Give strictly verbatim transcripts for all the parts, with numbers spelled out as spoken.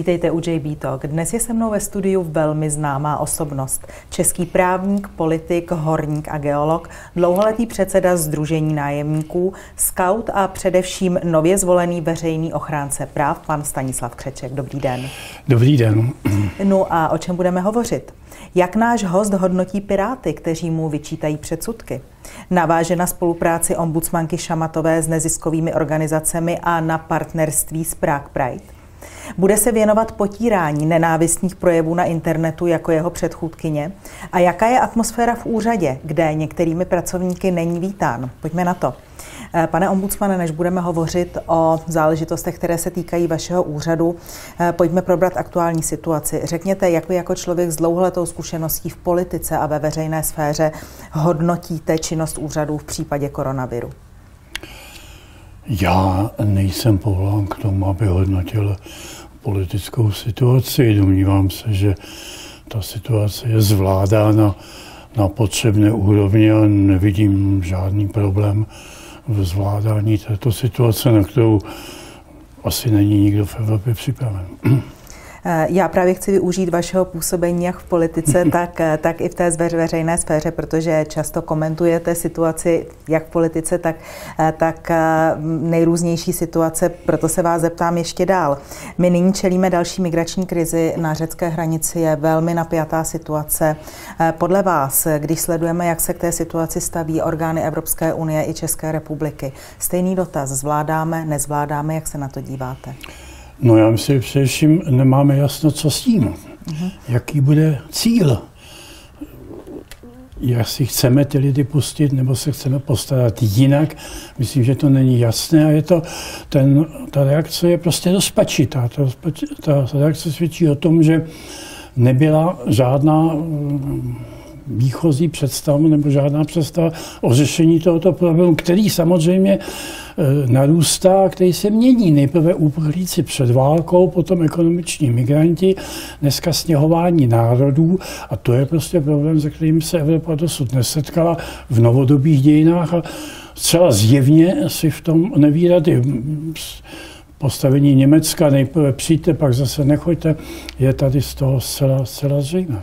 Vítejte u J B Talk. Dnes je se mnou ve studiu velmi známá osobnost. Český právník, politik, horník a geolog, dlouholetý předseda Sdružení nájemníků, skaut a především nově zvolený veřejný ochránce práv, pan Stanislav Křeček. Dobrý den. Dobrý den. No a o čem budeme hovořit? Jak náš host hodnotí Piráty, kteří mu vyčítají předsudky? Naváže na spolupráci ombudsmanky Šamatové s neziskovými organizacemi a na partnerství s Prague Pride? Bude se věnovat potírání nenávistných projevů na internetu jako jeho předchůdkyně? A jaká je atmosféra v úřadě, kde některými pracovníky není vítán? Pojďme na to. Pane ombudsmane, než budeme hovořit o záležitostech, které se týkají vašeho úřadu, pojďme probrat aktuální situaci. Řekněte, jak vy jako člověk s dlouholetou zkušeností v politice a ve veřejné sféře hodnotíte činnost úřadů v případě koronaviru? Já nejsem povolán k tomu, aby hodnotil politickou situaci. Domnívám se, že ta situace je zvládána na potřebné úrovni a nevidím žádný problém v zvládání této situace, na kterou asi není nikdo v Evropě připraven. Já právě chci využít vašeho působení jak v politice, tak, tak i v té veřejné sféře, protože často komentujete situaci jak v politice, tak, tak nejrůznější situace, proto se vás zeptám ještě dál. My nyní čelíme další migrační krizi, na řecké hranici je velmi napjatá situace. Podle vás, když sledujeme, jak se k té situaci staví orgány Evropské unie i České republiky, stejný dotaz, zvládáme, nezvládáme, jak se na to díváte? No já myslím, že především nemáme jasno, co s tím. Uh-huh. Jaký bude cíl. Jestli chceme ty lidi pustit, nebo se chceme postarat jinak. Myslím, že to není jasné a je to, ten, ta reakce je prostě rozpačitá. Ta, ta reakce svědčí o tom, že nebyla žádná výchozí představa nebo žádná představa o řešení tohoto problému, který samozřejmě narůstá, který se mění. Nejprve uprchlíci před válkou, potom ekonomiční migranti, dneska sněhování národů a to je prostě problém, se kterým se Evropa dosud nesetkala v novodobých dějinách a zcela zjevně si v tom neví rady. Postavení Německa, nejprve přijďte, pak zase nechoďte, je tady z toho zcela, zcela zřejmé.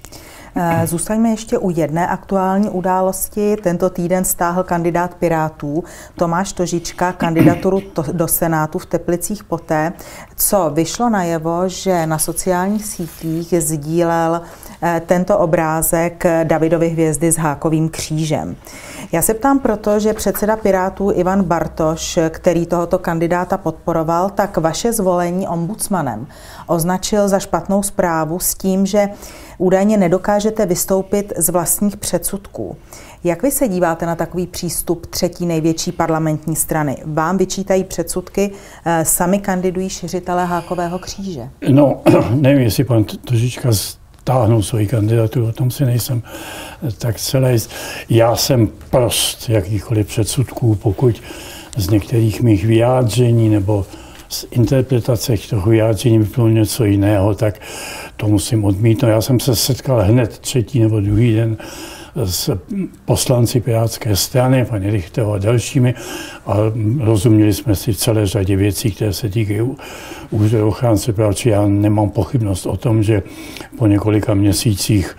Zůstaňme ještě u jedné aktuální události. Tento týden stáhl kandidát Pirátů Tomáš Tožička kandidaturu do Senátu v Teplicích poté, co vyšlo najevo, že na sociálních sítích sdílel tento obrázek Davidovy hvězdy s hákovým křížem. Já se ptám proto, že předseda Pirátů Ivan Bartoš, který tohoto kandidáta podporoval, tak vaše zvolení ombudsmanem označil za špatnou zprávu s tím, že údajně nedokážete vystoupit z vlastních předsudků. Jak vy se díváte na takový přístup třetí největší parlamentní strany? Vám vyčítají předsudky, sami kandidují šiřitelé hákového kříže. No, nevím, jestli pan Tožička stáhnou svoji kandidaturu, o tom si nejsem tak celý. Já jsem prost jakýchkoliv předsudků, pokud z některých mých vyjádření nebo z interpretace toho vyjádření vyplynulo něco jiného, tak to musím odmítnout. Já jsem se setkal hned třetí nebo druhý den s poslanci Pirátské strany, paní Richterovou a dalšími, a rozuměli jsme si v celé řadě věcí, které se týkají úřadu ochránce práv. Já nemám pochybnost o tom, že po několika měsících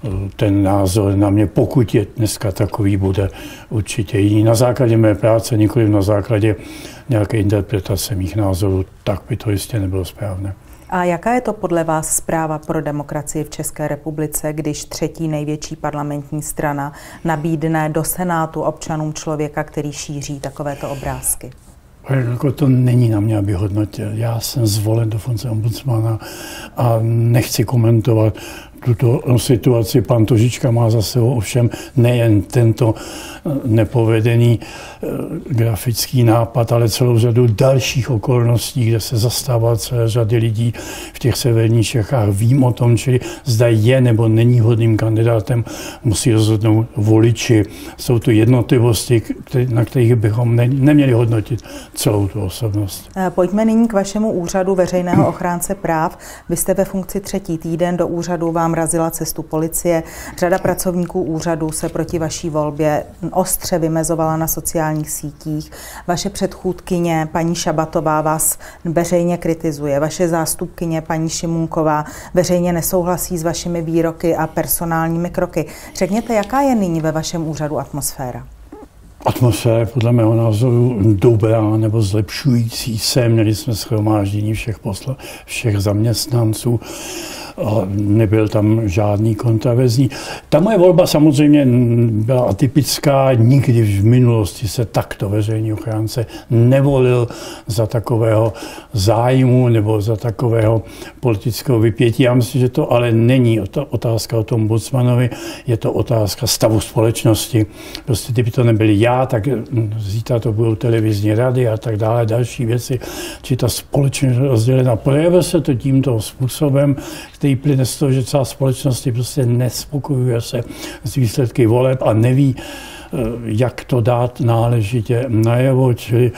ten názor na mě, pokud je dneska takový, bude určitě jiný. Na základě mé práce, nikoliv na základě nějaké interpretace mých názorů, tak by to jistě nebylo správné. A jaká je to podle vás zpráva pro demokracii v České republice, když třetí největší parlamentní strana nabídne do Senátu občanům člověka, který šíří takovéto obrázky? Jako to není na mě, aby hodnotil. Já jsem zvolen do funkce ombudsmana a nechci komentovat tuto situaci. Pan Tožička má za sebou ovšem nejen tento nepovedený grafický nápad, ale celou řadu dalších okolností, kde se zastával celé řady lidí v těch severních Čechách. Vím o tom, čili zda je nebo není hodným kandidátem, musí rozhodnout voliči. Jsou to jednotlivosti, na kterých bychom neměli hodnotit celou tu osobnost. Pojďme nyní k vašemu úřadu veřejného ochránce práv. Vy jste ve funkci třetí týden, do úřadu vám vám razila cestu policie. Řada pracovníků úřadu se proti vaší volbě ostře vymezovala na sociálních sítích. Vaše předchůdkyně, paní Šabatová, vás veřejně kritizuje. Vaše zástupkyně, paní Šimůnková, veřejně nesouhlasí s vašimi výroky a personálními kroky. Řekněte, jaká je nyní ve vašem úřadu atmosféra? Atmosféra je podle mého názoru dobrá nebo zlepšující se. Měli jsme shromáždění všech, posla, všech zaměstnanců. Nebyl tam žádný kontroverzní. Ta moje volba samozřejmě byla atypická. Nikdy v minulosti se takto veřejný ochránce nevolil za takového zájmu nebo za takového politického vypětí. Já myslím, že to ale není otázka o tom ombudsmanovi, je to otázka stavu společnosti. Prostě kdyby to nebyli já, tak zítra to budou televizní rady a tak dále, další věci. Či ta společnost rozdělena. Projevuje se to tímto způsobem, který plyne z toho, že celá společnost prostě nespokojuje se s výsledky voleb a neví, jak to dát náležitě najevo. Čili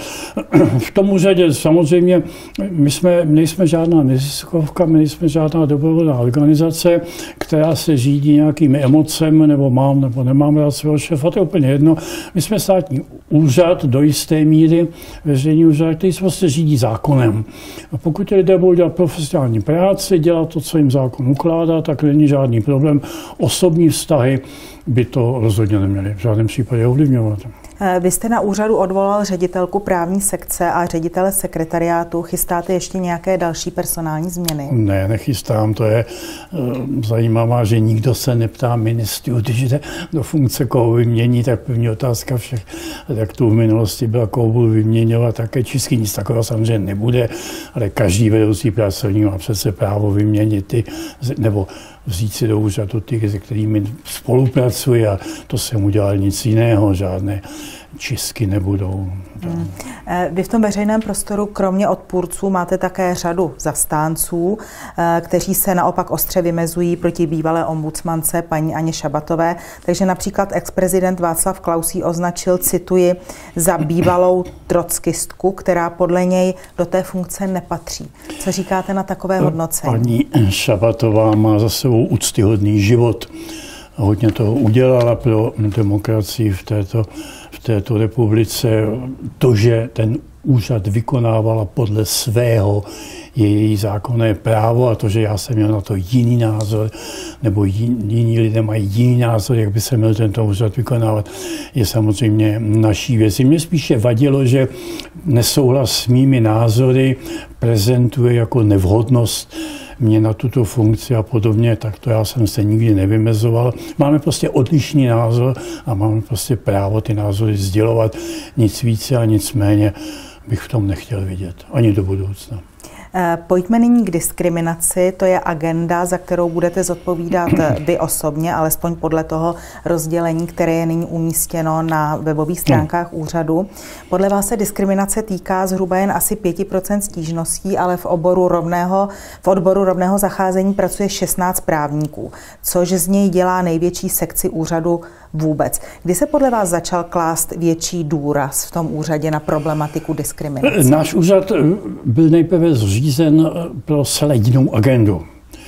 v tom úřadě samozřejmě my jsme, nejsme žádná neziskovka, my nejsme žádná dobrovolná organizace, která se řídí nějakými emocemi, nebo mám, nebo nemám rád svého šéfa, to je úplně jedno. My jsme státní úřad do jisté míry, veřejný úřad, který se prostě řídí zákonem. A pokud lidé budou dělat profesionální práci, dělat to, co jim zákon ukládá, tak není žádný problém. Osobní vztahy by to rozhodně neměli v žádném případě ovlivňovat. Vy jste na úřadu odvolal ředitelku právní sekce a ředitele sekretariátu. Chystáte ještě nějaké další personální změny? Ne, nechystám. To je uh, zajímavá, že nikdo se neptá ministrů, když jde do funkce, koho vymění, tak první otázka všech, jak tu v minulosti byla, koho budu vyměňovat, také český, nic takového samozřejmě nebude, ale každý vedoucí pracovník má přece právo vyměnit ty, nebo vzít si do úřadu ty, se kterými spolupracuje, a to jsem udělal nic jiného, žádné čistky nebudou. Hmm. Vy v tom veřejném prostoru kromě odpůrců máte také řadu zastánců, kteří se naopak ostře vymezují proti bývalé ombudsmance paní Aně Šabatové. Takže například ex-prezident Václav Klaus ji označil, cituji, za bývalou trockistku, která podle něj do té funkce nepatří. Co říkáte na takové hodnocení? Paní Šabatová má za sebou úctyhodný život. Hodně toho udělala pro demokracii v této, v této republice. To, že ten úřad vykonávala podle svého, je její zákonné právo, a to, že já jsem měl na to jiný názor, nebo jiní lidé mají jiný názor, jak by se měl tento úřad vykonávat, je samozřejmě naší věcí. Mně spíše vadilo, že nesouhlas s mými názory prezentuje jako nevhodnost mě na tuto funkci a podobně, tak to já jsem se nikdy nevymezoval. Máme prostě odlišný názor a máme prostě právo ty názory sdělovat. Nic více a nic méně bych v tom nechtěl vidět, ani do budoucna. Pojďme nyní k diskriminaci. To je agenda, za kterou budete zodpovídat vy osobně, alespoň podle toho rozdělení, které je nyní umístěno na webových stránkách úřadu. Podle vás se diskriminace týká zhruba jen asi pět procent stížností, ale v oboru rovného, v odboru rovného zacházení pracuje šestnáct právníků, což z něj dělá největší sekci úřadu vůbec. Kdy se podle vás začal klást větší důraz v tom úřadě na problematiku diskriminace? Náš úřad byl nejprve zřízen pro zcela jinou agendu.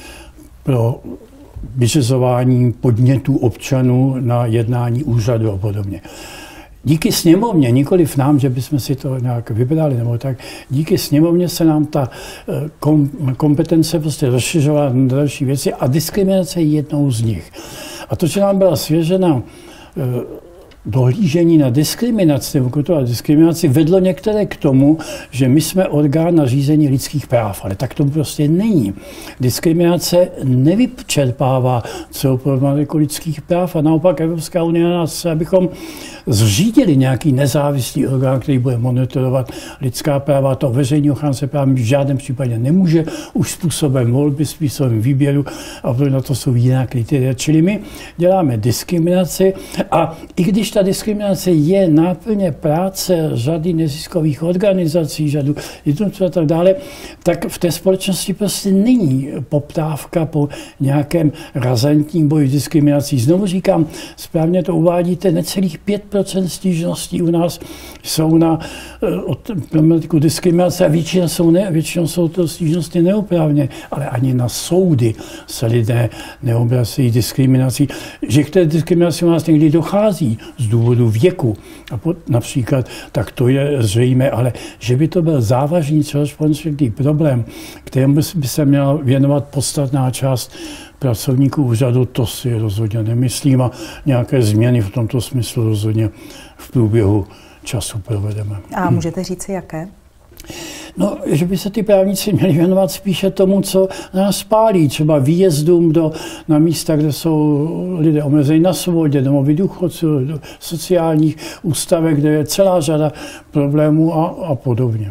Pro vyřizování podnětů občanů na jednání úřadu a podobně. Díky sněmovně, nikoliv nám, že bychom si to nějak vybrali, nebo tak, díky sněmovně se nám ta kom, kompetence prostě rozšiřovala na další věci a diskriminace je jednou z nich. A to, že nám byla svěřena dohlížení na diskriminaci nebo kontrola diskriminaci, vedlo některé k tomu, že my jsme orgán na řízení lidských práv, ale tak tomu prostě není. Diskriminace nevyčerpává celou problematiku lidských práv a naopak Evropská unie na nás, abychom zřídili nějaký nezávislý orgán, který bude monitorovat lidská práva. To veřejný ochránce práv v žádném případě nemůže, už způsobem volby, způsobem výběru, a na to jsou jiná kritéria. Čili my děláme diskriminaci a i když ta diskriminace je náplně práce řady neziskových organizací, řadu jednotlivců a tak dále, tak v té společnosti prostě není poptávka po nějakém razantním boji s diskriminací. Znovu říkám, správně to uvádíte, necelých pět procent stížností u nás jsou na problematiku diskriminace a většinou jsou, ne, většinou jsou to stížnosti neoprávně, ale ani na soudy se lidé neobracejí diskriminací. Že k té diskriminaci u nás někdy dochází z důvodu věku, a pod, například, tak to je zřejmé, ale že by to byl závažný celospolečenský problém, kterému by se měla věnovat podstatná část pracovníků úřadu, to si rozhodně nemyslím a nějaké změny v tomto smyslu rozhodně v průběhu času provedeme. A můžete říct, jaké? No, že by se ty právníci měli věnovat spíše tomu, co nás pálí, třeba výjezdům do, na místa, kde jsou lidé omezení na svobodě, domovy důchodců, do sociálních ústavech, kde je celá řada problémů a, a podobně.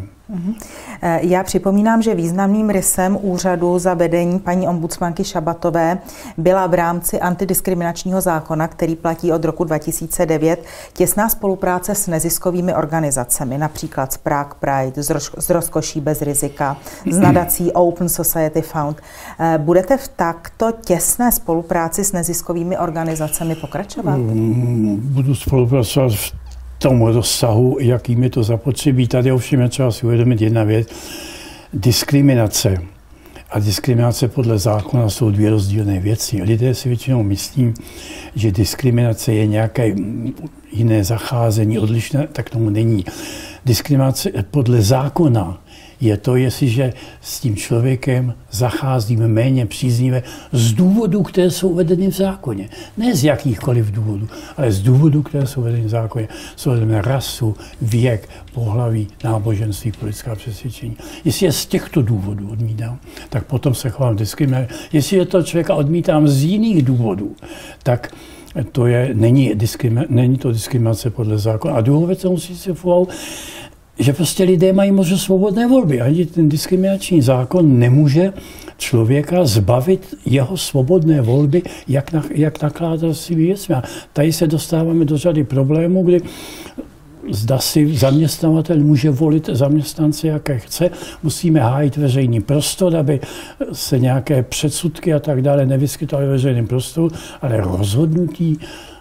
Já připomínám, že významným rysem úřadu za vedení paní ombudsmanky Šabatové byla v rámci antidiskriminačního zákona, který platí od roku dva tisíce devět, těsná spolupráce s neziskovými organizacemi, například s Prague Pride, z Rozkoší bez rizika, s nadací Open Society Fund. Budete v takto těsné spolupráci s neziskovými organizacemi pokračovat? Budu spolupracovat v tomu rozsahu, jakým je to zapotřebí. Tady ovšem je třeba si uvědomit jedna věc. Diskriminace a diskriminace podle zákona jsou dvě rozdílné věci. Lidé si většinou myslí, že diskriminace je nějaké jiné zacházení, odlišné, tak tomu není. Diskriminace podle zákona je to, jestliže s tím člověkem zacházíme méně příznivě z důvodů, které jsou uvedeny v zákoně. Ne z jakýchkoliv důvodů, ale z důvodů, které jsou uvedeny v zákoně. Jsou uvedeny rasu, věk, pohlaví, náboženství, politická přesvědčení. Jestli je z těchto důvodů odmítám, tak potom se chovám diskriminačně. Jestli je to člověka odmítám z jiných důvodů, tak to je, není, není to diskriminace podle zákona. A druhou věc, co musí si uvou, že prostě lidé mají možnost svobodné volby. Ani ten diskriminační zákon nemůže člověka zbavit jeho svobodné volby, jak, na, jak nakládat s svými věcmi. Tady se dostáváme do řady problémů, kdy zda si zaměstnavatel může volit zaměstnance, jaké chce. Musíme hájit veřejný prostor, aby se nějaké předsudky a tak dále nevyskytovaly ve veřejném prostoru, ale rozhodnutí,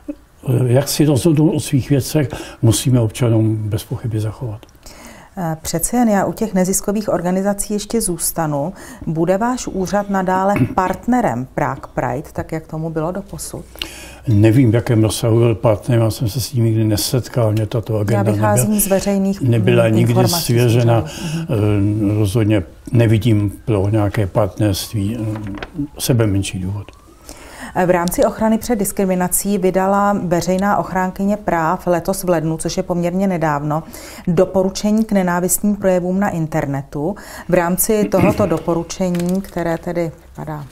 jak si rozhodnou o svých věcech, musíme občanům bez pochyby zachovat. Přece jen já u těch neziskových organizací ještě zůstanu. Bude váš úřad nadále partnerem Prague Pride, tak jak tomu bylo doposud? Nevím, v jakém rozsahu byl partnerem, já jsem se s tím nikdy nesetkal, mě tato agenda já vycházím nebyla, z veřejných nebyla nikdy svěřena. Mhm. Rozhodně nevidím pro nějaké partnerství sebe menší důvod. V rámci ochrany před diskriminací vydala veřejná ochránkyně práv letos v lednu, což je poměrně nedávno, doporučení k nenávistným projevům na internetu. V rámci tohoto doporučení, které tedy vypadá,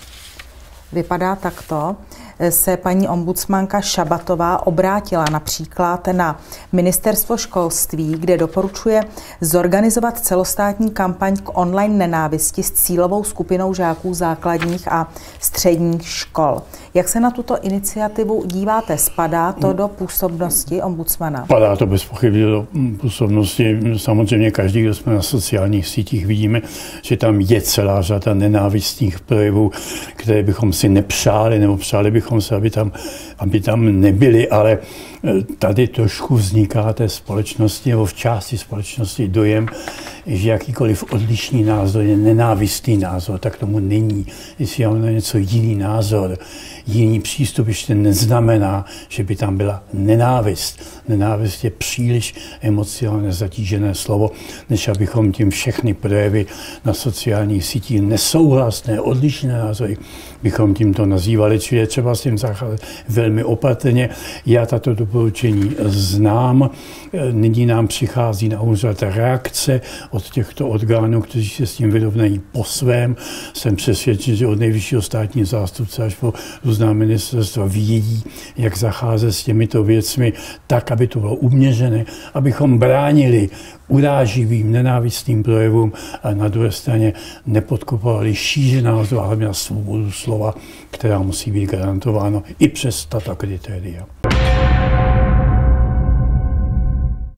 vypadá takto, se paní ombudsmanka Šabatová obrátila například na Ministerstvo školství, kde doporučuje zorganizovat celostátní kampaň k online nenávisti s cílovou skupinou žáků základních a středních škol. Jak se na tuto iniciativu díváte? Spadá to do působnosti ombudsmana? Spadá to bez pochyby do působnosti. Samozřejmě každý, kdo jsme na sociálních sítích, vidíme, že tam je celá řada nenávistných projevů, které bychom si nepřáli, nebo přáli bychom se, aby tam, aby tam nebyly, ale tady trošku vzniká té společnosti nebo v části společnosti dojem, že jakýkoliv odlišný názor je nenávistný názor, tak tomu není. Jestli mám na něco jiný názor, jiný přístup, ještě neznamená, že by tam byla nenávist. Nenávist je příliš emocionálně zatížené slovo, než abychom tím všechny projevy na sociálních sítích nesouhlasné, odlišné názory, bychom tímto nazývali, čili je třeba s tím zacházet velmi opatrně. Já tato doporučení znám. Nyní nám přichází na úřad reakce od těchto orgánů, kteří se s tím vyrovnají po svém. Jsem přesvědčen, že od nejvyššího státního zástupce až po různá ministerstva vědí, jak zacházet s těmito věcmi tak, aby to bylo uměřené, abychom bránili uráživým, nenávistným projevům a na druhé straně nepodkopovali šíři názoru a hlavně svobodu slova, která musí být garantována i přes tato kritéria.